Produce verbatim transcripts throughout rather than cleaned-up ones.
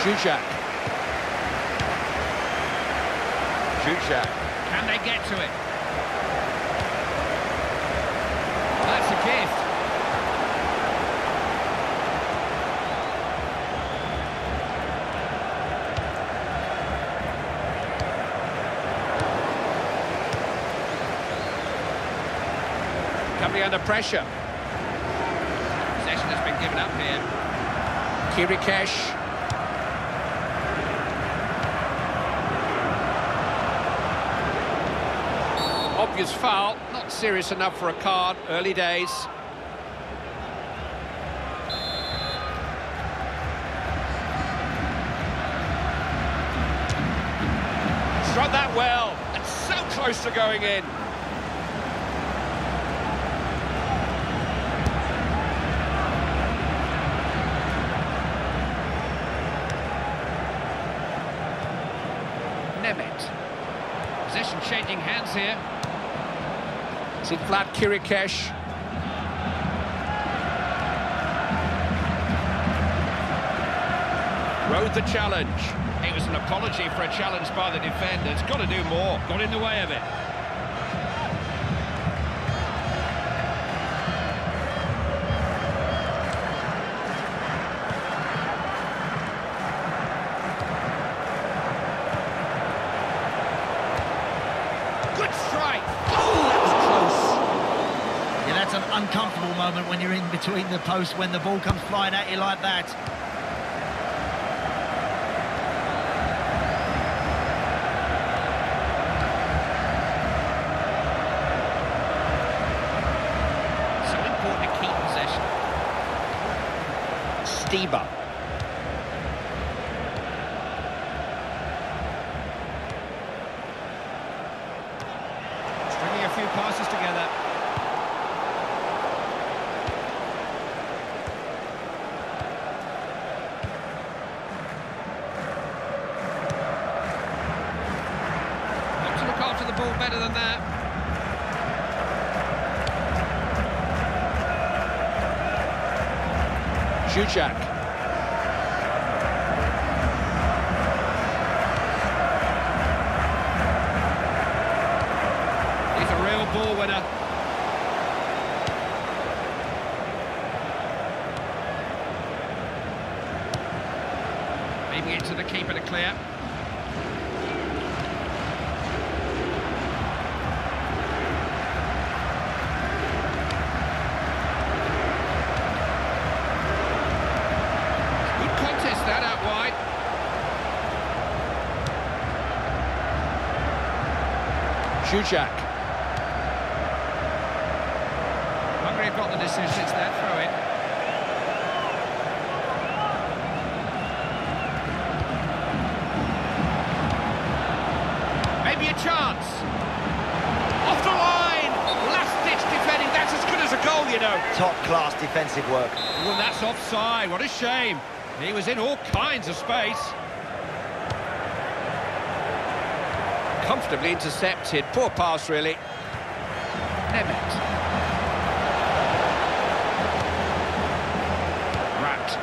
Zuzak. Zuzak. Can they get to it? That's a gift. Coming under pressure. Possession has been given up here. Kirikesh. Obvious foul, not serious enough for a card, early days. Struck that well, and so close to going in. Nemeth. Possession changing hands here. It's in flat, Kirikesh. Rode the challenge. It was an apology for a challenge by the defender. It's got to do more. Got in the way of it. Good strike. Oh, that was close. Yeah, that's an uncomfortable moment when you're in between the posts, when the ball comes flying at you like that. So important to keep possession. Stiba. Stringing a few passes together. Got to look after the ball better than that. Zuzak. He's a real ball winner. Leaving it to the keeper to clear. Good contest that out wide. Zuzak. Hungary have got the decision, it's their throw-in. Maybe a chance. Off the line! Last-ditch defending, that's as good as a goal, you know. Top-class defensive work. Well, that's offside, what a shame. He was in all kinds of space. Comfortably intercepted. Poor pass, really. Nemeth. Rat.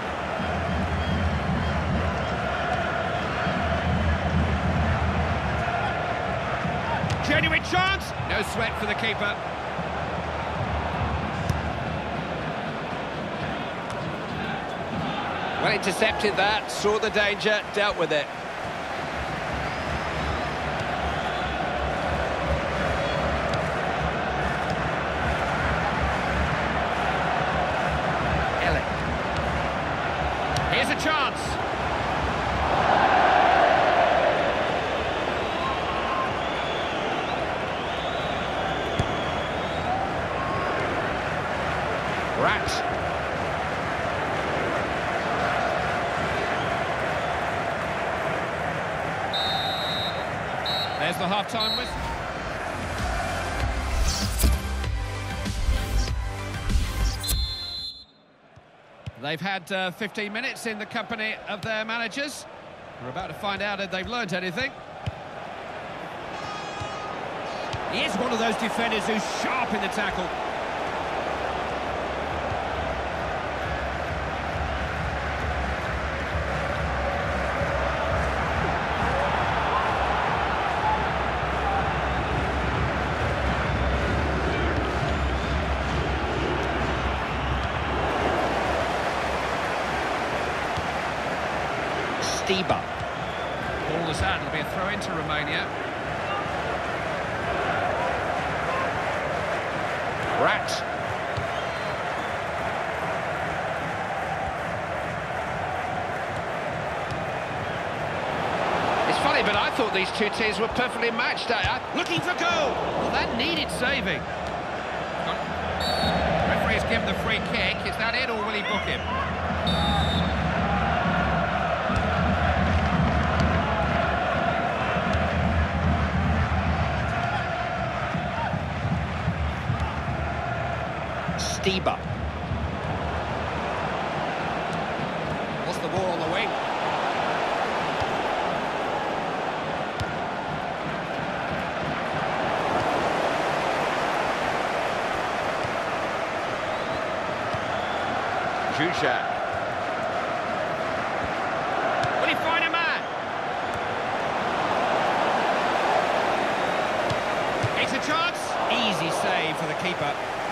Genuine chance. No sweat for the keeper. Well intercepted that, saw the danger, dealt with it. Here's a chance. Rat. There's the half-time whistle. They've had uh, fifteen minutes in the company of their managers. We're about to find out if they've learnt anything. He is one of those defenders who's sharp in the tackle. Stiba. Ball is out, it'll be a throw into Romania. Rat. It's funny, but I thought these two teams were perfectly matched. I, I... Looking for goal! Well, that needed saving. Referee's given the free kick. Is that it, or will he book him? Stiba. What's the ball on the wing? Zuzak. Will he find a man? It's a chance. Easy save for the keeper.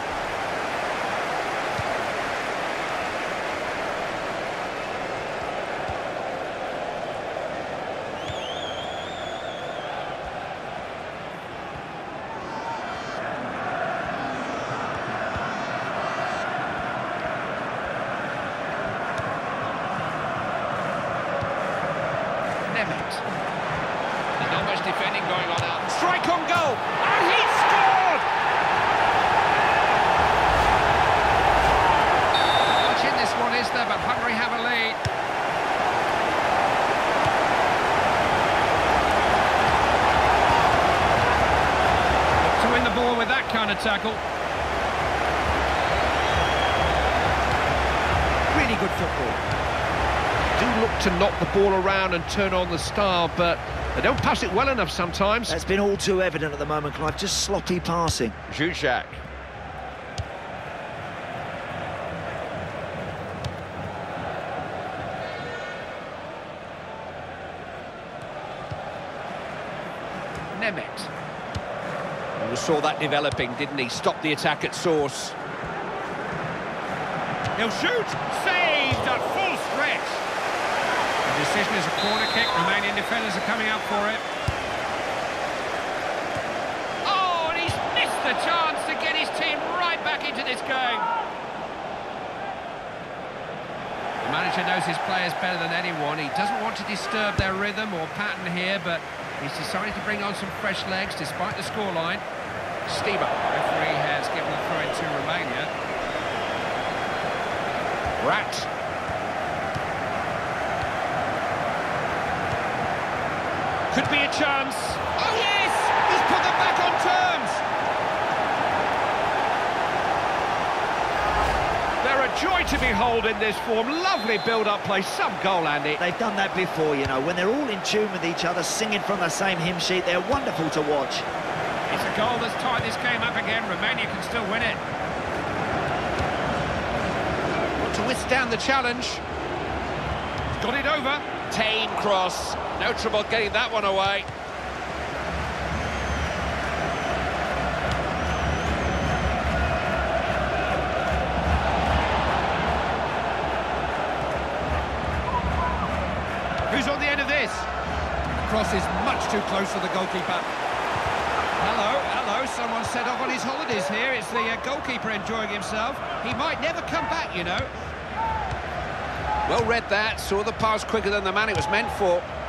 There's not much defending going on now. Strike on goal! And he scored! Much in this one, is there? But Hungary have a lead. To win the ball with that kind of tackle. Really good football. Do look to knock the ball around and turn on the style, but they don't pass it well enough sometimes. That's been all too evident at the moment, Clive. Just sloppy passing. Zuzak. Nemeth. We saw that developing, didn't he? Stopped the attack at source. He'll shoot! Saved at full stretch! The decision is a corner kick. Romanian defenders are coming out for it. Oh, and he's missed the chance to get his team right back into this game. The manager knows his players better than anyone. He doesn't want to disturb their rhythm or pattern here, but he's decided to bring on some fresh legs despite the scoreline. Stiba. Referee has given the throw in to Romania. Rat. Could be a chance. Oh, yes! He's put them back on terms! They're a joy to behold in this form. Lovely build-up play. Some goal, Andy. They've done that before, you know. When they're all in tune with each other, singing from the same hymn sheet, they're wonderful to watch. It's a goal that's tied this game up again. Romania can still win it. To withstand the challenge. Got it over. Tame cross. No trouble getting that one away. Who's on the end of this? The cross is much too close to the goalkeeper. Hello, hello, someone set off on his holidays here. It's the uh, goalkeeper enjoying himself. He might never come back, you know. Well read that, saw the pass quicker than the man it was meant for.